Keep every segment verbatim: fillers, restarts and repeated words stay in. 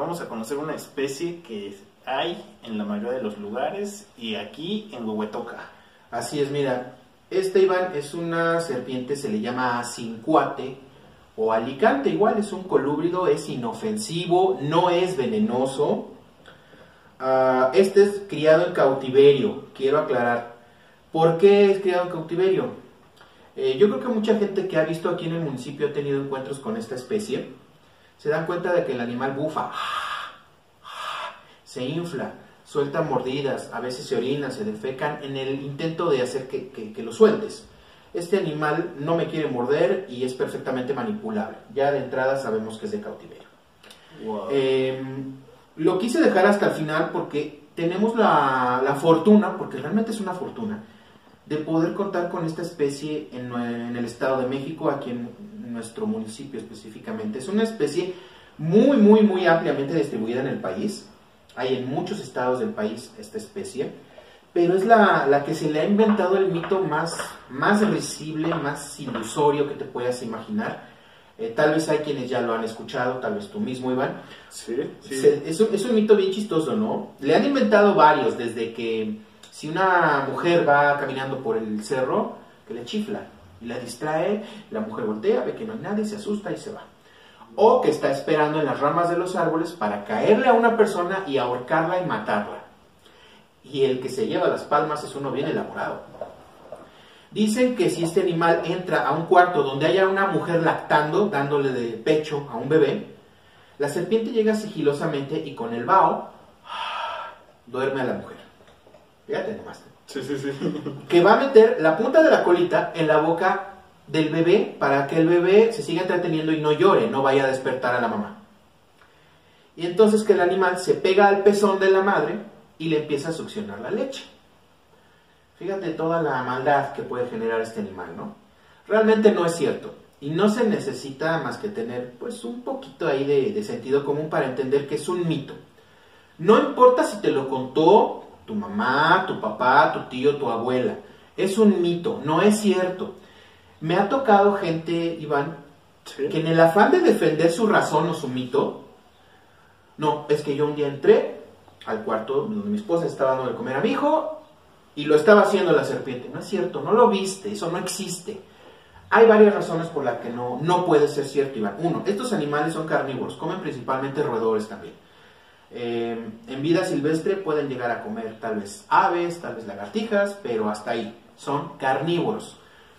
vamos a conocer una especie que hay en la mayoría de los lugares y aquí en Huehuetoca. Así es, mira, este, Iván, es una serpiente, se le llama cincuate o alicante, igual es un colúbrido, es inofensivo, no es venenoso. Uh, este es criado en cautiverio, quiero aclarar. ¿Por qué es criado en cautiverio? Eh, yo creo que mucha gente que ha visto aquí en el municipio ha tenido encuentros con esta especie. Se dan cuenta de que el animal bufa, se infla, suelta mordidas, a veces se orina, se defecan en el intento de hacer que, que, que lo sueltes. Este animal no me quiere morder y es perfectamente manipulable. Ya de entrada sabemos que es de cautiverio. Wow. Eh, lo quise dejar hasta el final porque tenemos la, la fortuna, porque realmente es una fortuna, de poder contar con esta especie en, en el Estado de México, aquí en nuestro municipio específicamente. Es una especie muy, muy, muy ampliamente distribuida en el país. Hay en muchos estados del país esta especie, pero es la, la que se le ha inventado el mito más, más risible, más ilusorio que te puedas imaginar. Eh, tal vez hay quienes ya lo han escuchado, tal vez tú mismo, Iván. Sí, sí. Se, es, un, es un mito bien chistoso, ¿no? Le han inventado varios, desde que si una mujer va caminando por el cerro, que le chifla y la distrae, la mujer voltea, ve que no hay nadie, se asusta y se va. O que está esperando en las ramas de los árboles para caerle a una persona y ahorcarla y matarla. Y el que se lleva las palmas es uno bien elaborado. Dicen que si este animal entra a un cuarto donde haya una mujer lactando, dándole de pecho a un bebé, la serpiente llega sigilosamente y con el vaho duerme a la mujer. Fíjate nomás. Sí, sí, sí. Que va a meter la punta de la colita en la boca del bebé para que el bebé se siga entreteniendo y no llore, no vaya a despertar a la mamá. Y entonces que el animal se pega al pezón de la madre y le empieza a succionar la leche. Fíjate toda la maldad que puede generar este animal, ¿no? Realmente no es cierto. Y no se necesita más que tener pues un poquito ahí de, de sentido común para entender que es un mito. No importa si te lo contó tu mamá, tu papá, tu tío, tu abuela. Es un mito, no es cierto. Me ha tocado gente, Iván, ¿sí?, que en el afán de defender su razón o su mito, no, es que yo un día entré al cuarto donde mi esposa estaba dando de comer a mi hijo y lo estaba haciendo la serpiente. No es cierto, no lo viste, eso no existe. Hay varias razones por las que no, no puede ser cierto, Iván. Uno, estos animales son carnívoros, comen principalmente roedores también. Eh, en vida silvestre pueden llegar a comer tal vez aves, tal vez lagartijas, pero hasta ahí, son carnívoros.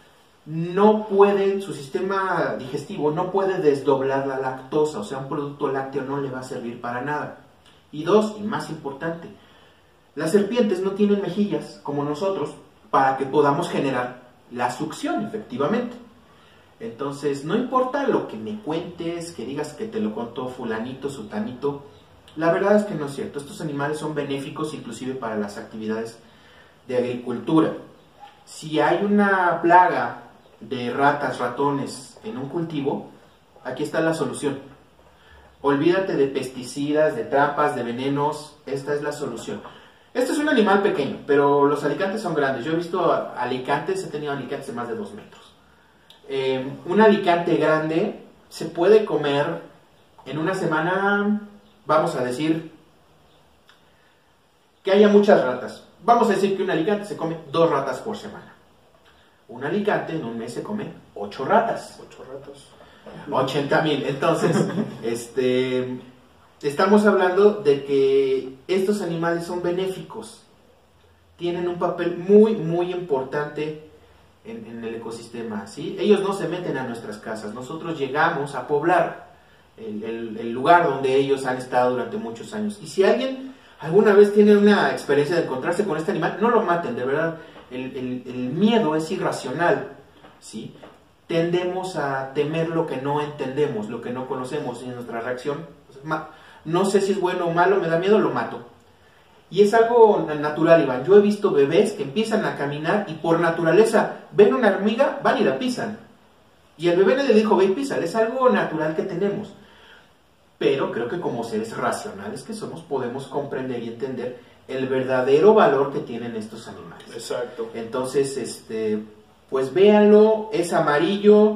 No pueden, su sistema digestivo no puede desdoblar la lactosa, o sea, un producto lácteo no le va a servir para nada. Y dos, y más importante, las serpientes no tienen mejillas, como nosotros, para que podamos generar la succión, efectivamente. Entonces, no importa lo que me cuentes, que digas que te lo contó fulanito, sutanito, la verdad es que no es cierto. Estos animales son benéficos inclusive para las actividades de agricultura. Si hay una plaga de ratas, ratones en un cultivo, aquí está la solución. Olvídate de pesticidas, de trampas, de venenos, esta es la solución. Este es un animal pequeño, pero los alicantes son grandes. Yo he visto alicantes, he tenido alicantes de más de dos metros. Eh, un alicante grande se puede comer en una semana, vamos a decir, que haya muchas ratas. Vamos a decir que un alicante se come dos ratas por semana. Un alicante en un mes se come ocho ratas. Ocho ratas. ochenta mil. Entonces, este, estamos hablando de que estos animales son benéficos. Tienen un papel muy, muy importante en, en el ecosistema, ¿sí? Ellos no se meten a nuestras casas. Nosotros llegamos a poblar el, el, el lugar donde ellos han estado durante muchos años. Y si alguien alguna vez tiene una experiencia de encontrarse con este animal, no lo maten, de verdad. El, el, el miedo es irracional, ¿sí? Tendemos a temer lo que no entendemos, lo que no conocemos, y nuestra reacción, pues, no sé si es bueno o malo, me da miedo, lo mato. Y es algo natural, Iván. Yo he visto bebés que empiezan a caminar y por naturaleza ven una hormiga, van y la pisan. Y el bebé le dijo, ve y písala, es algo natural que tenemos. Pero creo que como seres racionales que somos, podemos comprender y entender el verdadero valor que tienen estos animales. Exacto. Entonces, este, pues véanlo, es amarillo,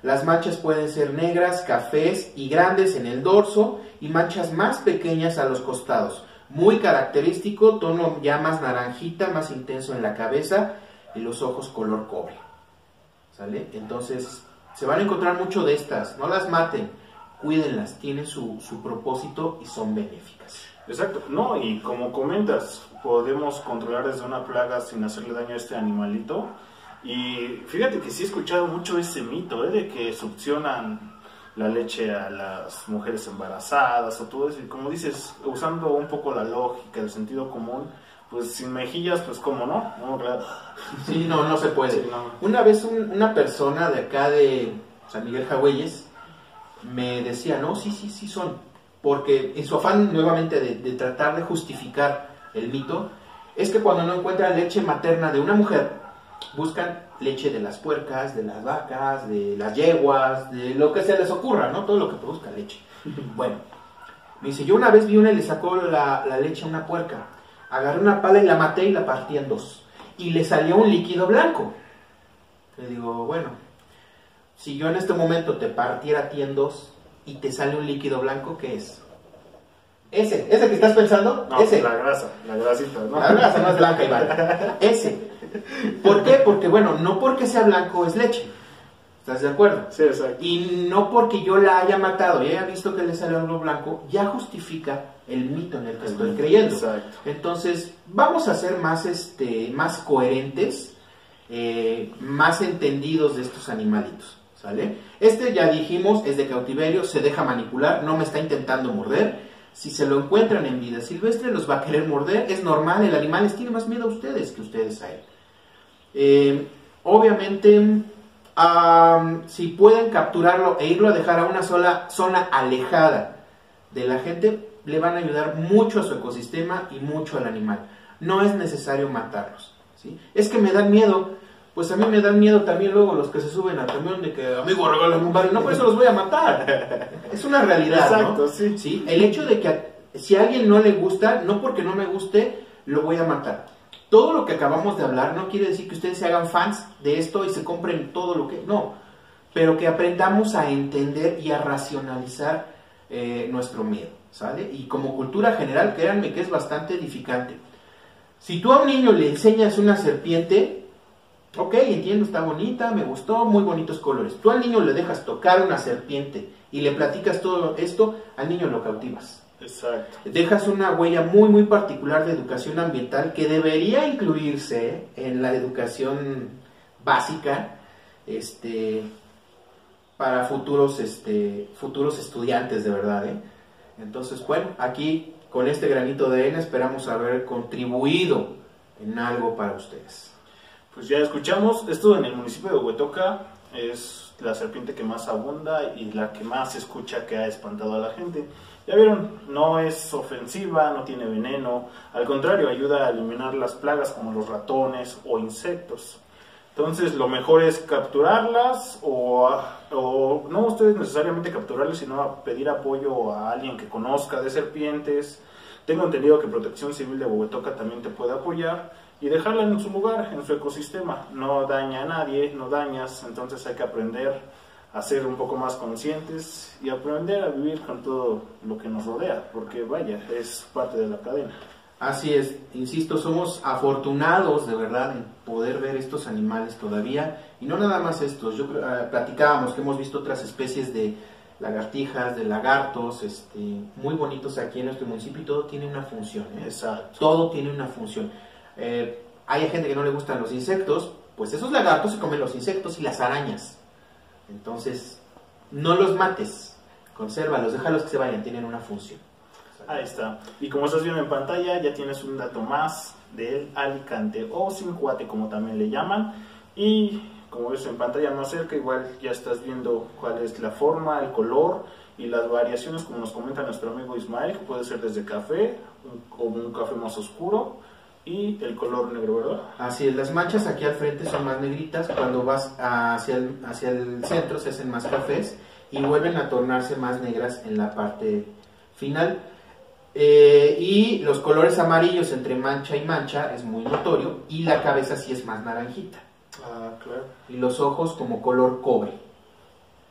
Las manchas pueden ser negras, cafés y grandes en el dorso y manchas más pequeñas a los costados. Muy característico, tono ya más naranjita, más intenso en la cabeza y los ojos color cobre. ¿Sale? Entonces, se van a encontrar mucho de estas. No las maten, cuídenlas, tienen su, su propósito y son benéficas. Exacto, no, y como comentas, podemos controlar desde una plaga sin hacerle daño a este animalito. Y fíjate que sí he escuchado mucho ese mito, ¿eh? De que succionan la leche a las mujeres embarazadas o todo eso. Y como dices, usando un poco la lógica, el sentido común, pues sin mejillas, pues cómo no, no, claro. Sí, no, no se puede. Sí, no. Una vez un, una persona de acá de San Miguel Jagüeyes me decía, no, sí, sí, sí son. Porque en su afán nuevamente de, de tratar de justificar el mito, es que cuando no encuentran leche materna de una mujer, buscan leche de las puercas, de las vacas, de las yeguas, de lo que se les ocurra, ¿no? Todo lo que produzca leche. Bueno, me dice, yo una vez vi una y le sacó la, la leche a una puerca. Agarré una pala y la maté y la partí en dos. Y le salió un líquido blanco. Le digo, bueno, si yo en este momento te partiera a ti en dos y te sale un líquido blanco, ¿qué es? Ese, ese que estás pensando, No, ese. la grasa, la grasita, ¿no? La grasa no es blanca, Iván. Ese. ¿Por qué? Porque, bueno, no porque sea blanco es leche. ¿Estás de acuerdo? Sí, exacto. Y no porque yo la haya matado y haya visto que le salió algo blanco, ya justifica el mito en el que estoy creyendo. Exacto. Entonces, vamos a ser más, este, más coherentes, eh, más entendidos de estos animalitos. ¿Sale? Este, ya dijimos, es de cautiverio, se deja manipular, no me está intentando morder. Si se lo encuentran en vida silvestre, los va a querer morder. Es normal, el animal les tiene más miedo a ustedes que ustedes a él. Eh, obviamente, um, si pueden capturarlo e irlo a dejar a una sola zona alejada de la gente, le van a ayudar mucho a su ecosistema y mucho al animal. No es necesario matarlos, ¿sí? Es que me dan miedo. Pues a mí me dan miedo también luego los que se suben al camión de que, amigo, regálame un barrio. No, por eso los voy a matar. Es una realidad, Exacto, ¿no? sí. Sí. El hecho de que a, si a alguien no le gusta, no porque no me guste, lo voy a matar. Todo lo que acabamos de hablar no quiere decir que ustedes se hagan fans de esto y se compren todo lo que... No, pero que aprendamos a entender y a racionalizar eh, nuestro miedo, ¿sale? Y como cultura general, créanme que es bastante edificante. Si tú a un niño le enseñas una serpiente... Ok, entiendo, está bonita, me gustó, muy bonitos colores. Tú al niño le dejas tocar una serpiente y le platicas todo esto, al niño lo cautivas. Exacto. Dejas una huella muy, muy particular de educación ambiental que debería incluirse en la educación básica, este, para futuros, este, futuros estudiantes, de verdad, ¿eh? Entonces, bueno, aquí con este granito de arena esperamos haber contribuido en algo para ustedes. Pues ya escuchamos, esto en el municipio de Huehuetoca es la serpiente que más abunda y la que más se escucha que ha espantado a la gente. Ya vieron, no es ofensiva, no tiene veneno, al contrario, ayuda a eliminar las plagas como los ratones o insectos. Entonces lo mejor es capturarlas o, o no ustedes necesariamente capturarlas, sino a pedir apoyo a alguien que conozca de serpientes. Tengo entendido que Protección Civil de Huehuetoca también te puede apoyar. Y dejarla en su lugar, en su ecosistema. No daña a nadie, no dañas, entonces hay que aprender a ser un poco más conscientes y aprender a vivir con todo lo que nos rodea, porque vaya, es parte de la cadena. Así es, insisto, somos afortunados de verdad en poder ver estos animales todavía, y no nada más estos. Yo uh, platicábamos que hemos visto otras especies de lagartijas, de lagartos, este, muy bonitos aquí en nuestro municipio, y todo tiene una función, ¿eh? Exacto. Todo tiene una función. Eh, hay gente que no le gustan los insectos, pues esos lagartos se comen los insectos y las arañas. Entonces, no los mates, consérvalos, déjalos que se vayan, tienen una función. Ahí está. Y como estás viendo en pantalla, ya tienes un dato más del alicante o cincuate, como también le llaman. Y como ves en pantalla más cerca, igual ya estás viendo cuál es la forma, el color y las variaciones, como nos comenta nuestro amigo Ismael, que puede ser desde café o un, un café más oscuro. Y el color negro, ¿verdad? Así es, las manchas aquí al frente son más negritas, cuando vas hacia el, hacia el centro se hacen más cafés y vuelven a tornarse más negras en la parte final. Eh, y los colores amarillos entre mancha y mancha es muy notorio, y la cabeza sí es más naranjita. Ah, claro. Y los ojos como color cobre.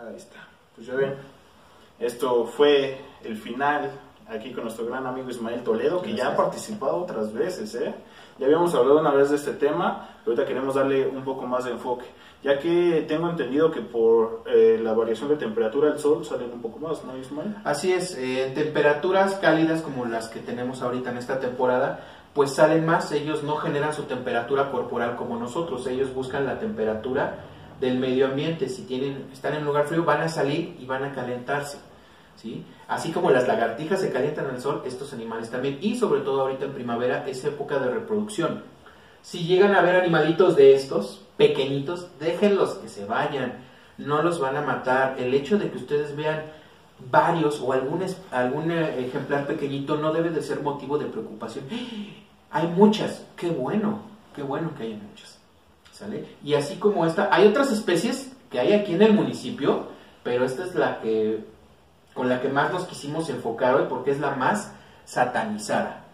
Ahí está. Pues ya ven, esto fue el final aquí con nuestro gran amigo Ismael Toledo, que ya ha participado otras veces, ¿eh? Ya habíamos hablado una vez de este tema, pero ahorita queremos darle un poco más de enfoque, ya que tengo entendido que por eh, la variación de temperatura del sol salen un poco más, ¿no, Ismael? Así es, eh, en temperaturas cálidas como las que tenemos ahorita en esta temporada, pues salen más. Ellos no generan su temperatura corporal como nosotros, ellos buscan la temperatura del medio ambiente. Si tienen, están en un lugar frío, van a salir y van a calentarse, ¿sí? Así como las lagartijas se calientan al sol, estos animales también, y sobre todo ahorita en primavera es época de reproducción. Si llegan a ver animalitos de estos, pequeñitos, déjenlos que se vayan, no los van a matar. El hecho de que ustedes vean varios o algún, algún ejemplar pequeñito no debe de ser motivo de preocupación. Hay muchas, qué bueno, qué bueno que hay muchas, ¿sale? Y así como esta, hay otras especies que hay aquí en el municipio, pero esta es la que, con la que más nos quisimos enfocar hoy porque es la más satanizada.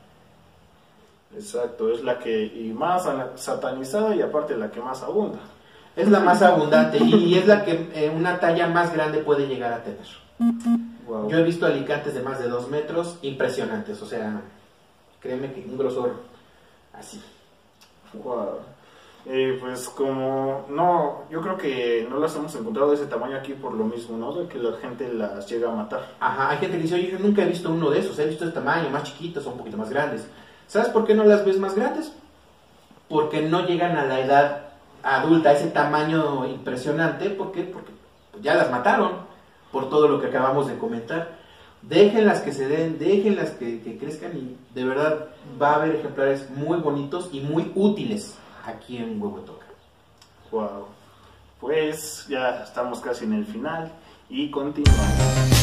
Exacto, es la que y más satanizada y aparte la que más abunda. Es la más abundante y es la que eh, una talla más grande puede llegar a tener. Wow. Yo he visto alicantes de más de dos metros impresionantes, o sea, créeme que un grosor así. Wow. Eh, pues como no, yo creo que no las hemos encontrado de ese tamaño aquí por lo mismo, ¿no? De que la gente las llega a matar. Ajá, hay gente que dice, oye, yo nunca he visto uno de esos, he visto de tamaño, más chiquitos o un poquito más grandes. ¿Sabes por qué no las ves más grandes? Porque no llegan a la edad adulta, a ese tamaño impresionante. ¿Por qué? Porque ya las mataron, por todo lo que acabamos de comentar. Déjenlas que se den, déjenlas que, que crezcan y de verdad va a haber ejemplares muy bonitos y muy útiles aquí en Huehuetoca. Wow. Pues ya estamos casi en el final y continuamos.